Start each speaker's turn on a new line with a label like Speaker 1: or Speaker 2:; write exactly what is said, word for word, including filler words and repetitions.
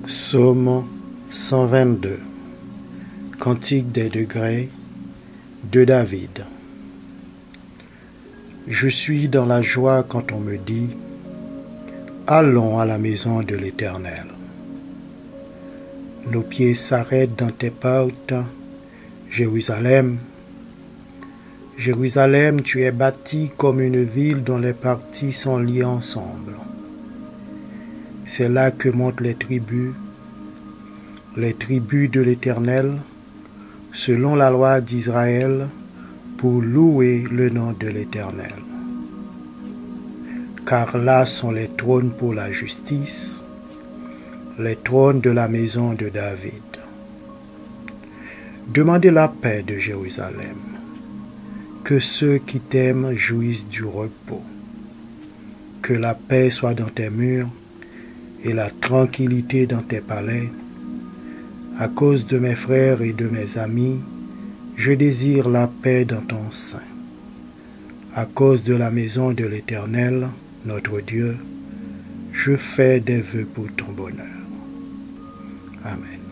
Speaker 1: Psaume cent vingt-deux. Cantique des degrés de David. Je suis dans la joie quand on me dit « Allons à la maison de l'Éternel ». Nos pieds s'arrêtent dans tes portes, Jérusalem. Jérusalem, tu es bâtie comme une ville dont les parties sont liées ensemble. C'est là que montent les tribus, les tribus de l'Éternel, selon la loi d'Israël, pour louer le nom de l'Éternel. Car là sont les trônes pour la justice, les trônes de la maison de David. Demandez la paix de Jérusalem, que ceux qui t'aiment jouissent du repos. Que la paix soit dans tes murs et la tranquillité dans tes palais. À cause de mes frères et de mes amis, je désire la paix dans ton sein. À cause de la maison de l'Éternel, notre Dieu, je fais des vœux pour ton bonheur. Amen.